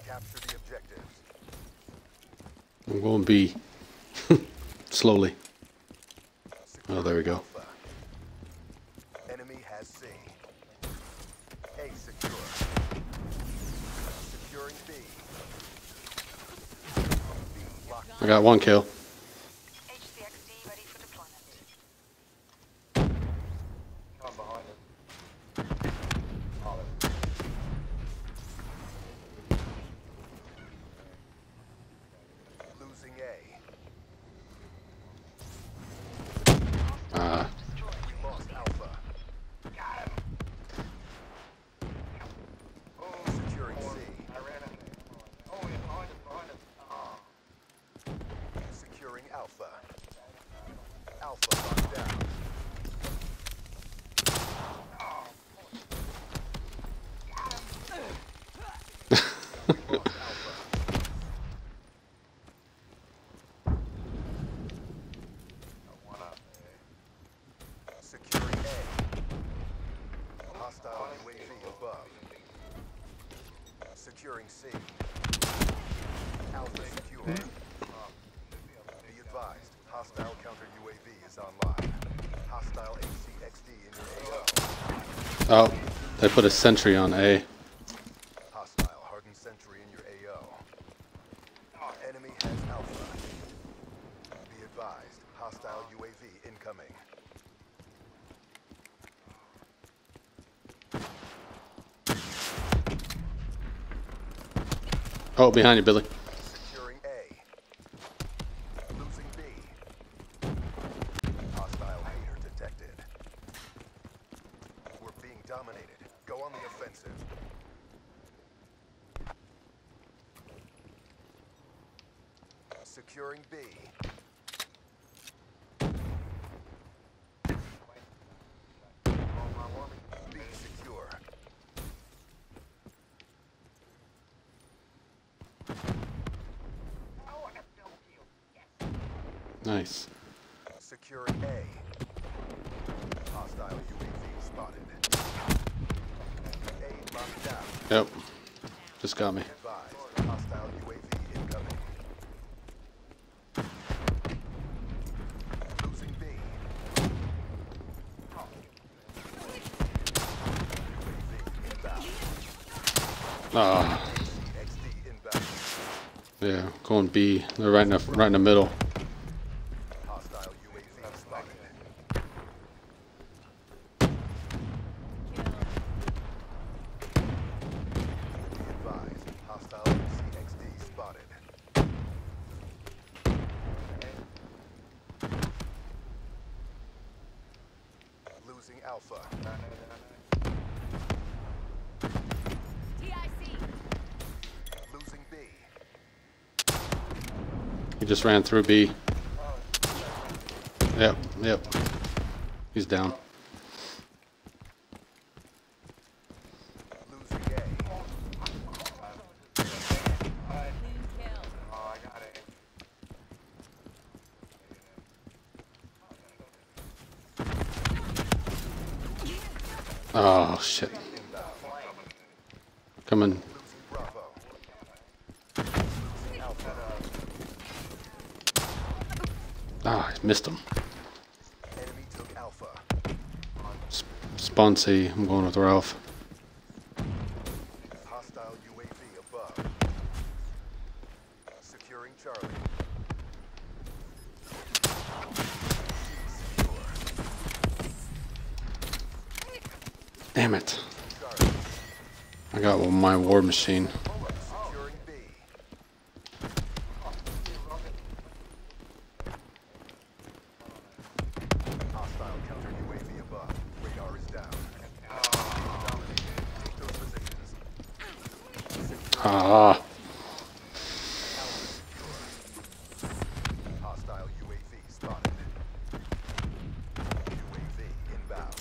Capture the objectives. I'm going B. Slowly. Oh, there we go. Alpha. Enemy has C. A secure. Securing B. B locked. I got one kill. HCXD ready for deployment. Come behind us. Losing A. Ah, We lost Alpha. Got him. Oh, Securing C. I ran him. Oh, he's behind us. Oh. Securing Alpha. Alpha locked down. We lost Alpha. One up. Securing A. Hostile UAV above. Securing C. Alpha secure. Be advised, hostile counter UAV is online. Hostile HCXD in your AO. oh, they put a sentry on A. Hostile hardened sentry in your AO. Enemy has Alpha. Be advised, hostile UAV incoming. Oh, behind you, Billy. Securing A. Losing B. Hostile hater detected. We're being dominated. Go on the offensive. Securing B. B secure. Oh, I got double kill. Yes. Nice. Securing A. Hostile UAV spotted. A locked down. Yep. Just got me. Advised, hostile UAV incoming. Losing B. UAV inbound. Ah, XD inbound. yeah. Going B. They're right in the middle. Hostile UAV spotted. Be advised, hostile CXD spotted. Losing Alpha. TIC. Losing B. He just ran through B. Yep, yep. He's down. Losing A. Clean kill. Oh, I got it. Oh, shit. Coming. Losing Bravo. Losing Alpha. Ah, I missed him. Enemy took Alpha. Spawn C. I'm going with Ralph. Hostile UAV above. Securing Charlie. Secure. Damn it. Charlie. I got my war machine. Securing B. Hostile counter UAV above. Radar is down. Dominated. Take those positions. Ah. Hostile UAV spotted. UAV inbound.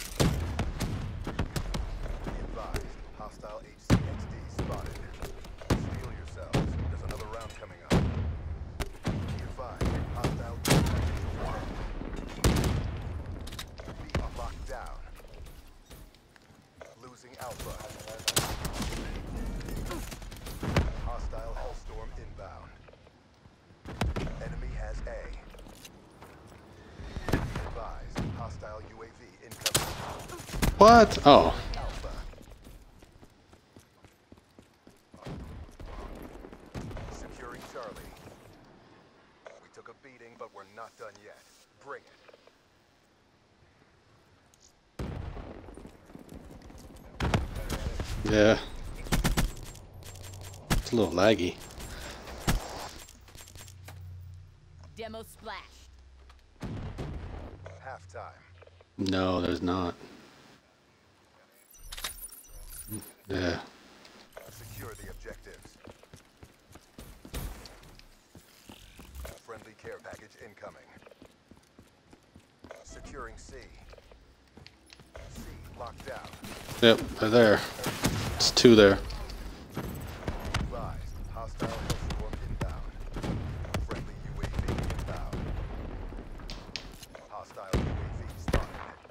Be advised, hostile HCXD spotted. Steel yourselves. There's another round coming up. Be advised, hostile Be locked down. Losing Alpha. Hostile What? Oh. Alpha. Securing Charlie. We took a beating, but we're not done yet. Bring it. Yeah. It's a little laggy. Demo splash. Halftime. No, there's not. Yeah. Secure the objectives. Friendly care package incoming. Securing C. C locked down. Yep, they're there. It's 2 there. Advised. Hostile Hellstorm inbound. Friendly UAV inbound. Hostile UAV spotted.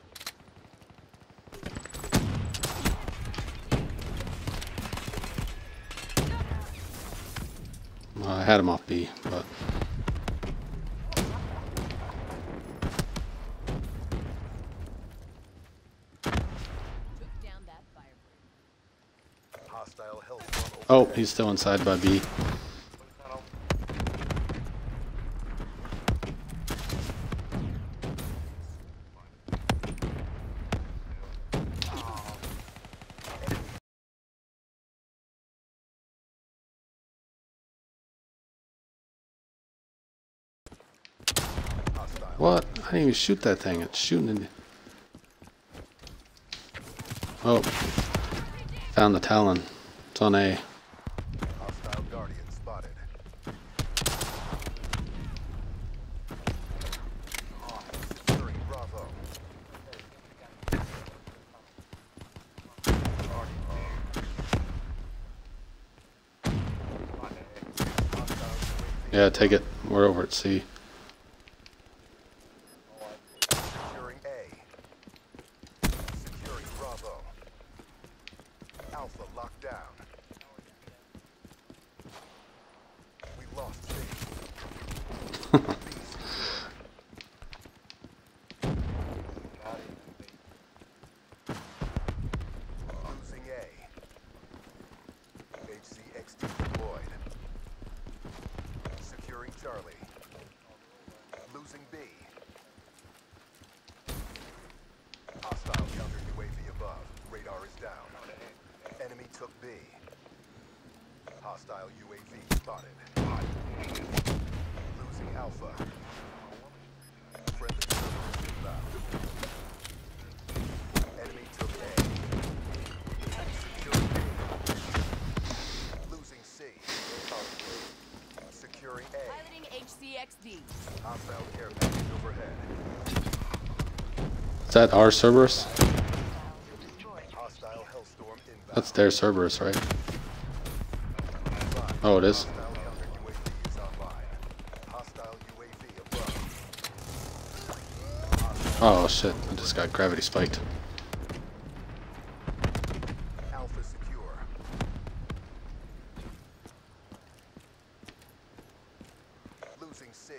Well, I had him off B, but Took down that firebird. Hostile Hellstorm oh, overhead. he's still inside by B. Hostile. What? I didn't even shoot that thing. It's shooting in. Oh, found the Talon. It's on A. Hostile Guardian spotted. Securing Bravo. Yeah, take it. We're over at C. Securing A. Securing Bravo. Alpha locked down. We lost B. B secure. Losing A. HCXD deployed. Securing Charlie. Losing B. Hostile counter UAV above. Radar is down. Enemy took B. Hostile UAV spotted. Losing Alpha. Friendly servers inbound. Enemy took A. Securing B. Losing C. Securing A. Piloting HCXD. Hostile care package overhead. Is that our Cerberus? Hostile Hellstorm inbound. That's their Cerberus, right? Oh, it is. Hostile counter UAV is online. Hostile UAV above. Oh shit! I just got gravity spiked. Alpha secure. Losing C.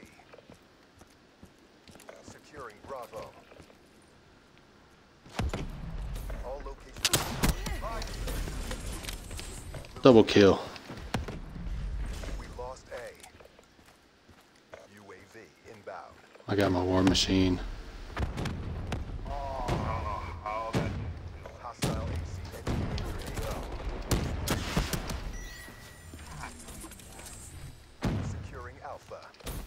Securing Bravo. All locations. Double kill. We lost A. UAV inbound. I got my war machine. Hostile HCXD AO. Securing Alpha.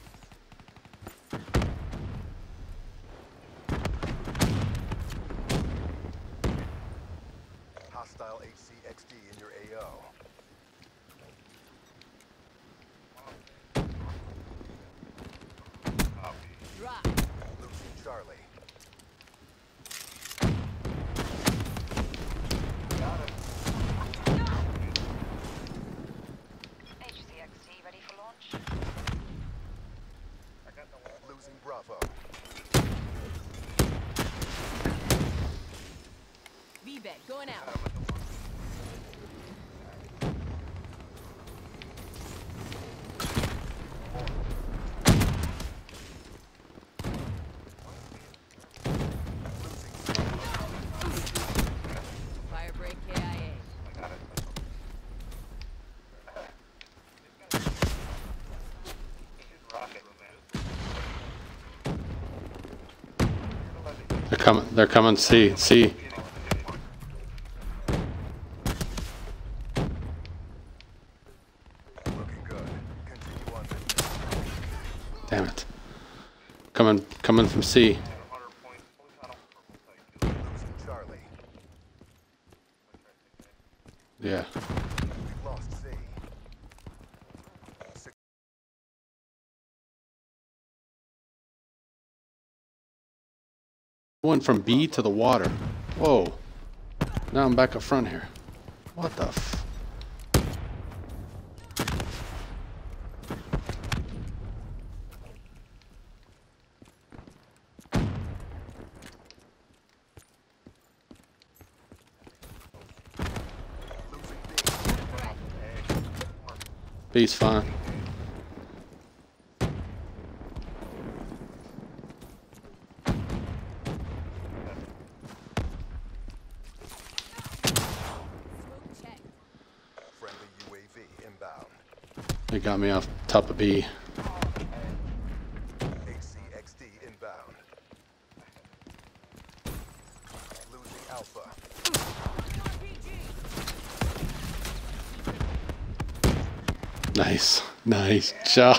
Hostile HCXD in your AO. Drop. Losing Charlie. HCXD ready for launch. Losing Bravo. VBET going out. coming. They're coming. C. C. Looking good. Continue on. Damn it. Coming from C. 100 points. Holy cow, I don't purple take. Losing Charlie. Yeah. We've lost C. Went from B to the water. Whoa. Now I'm back up front here. What the f... Losing B. B's fine. Smoke check. Friendly UAV inbound. They got me off top of B. HCXD inbound. Losing Alpha. Nice. Nice job.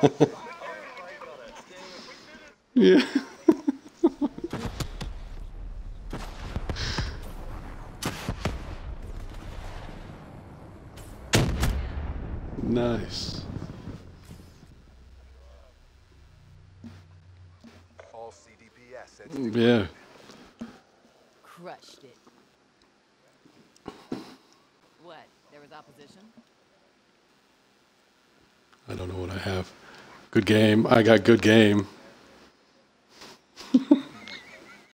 Yeah. Nice. All CDP assets. Yeah. Crushed it. What? There was opposition? I don't know what I have. Good game. I got good game.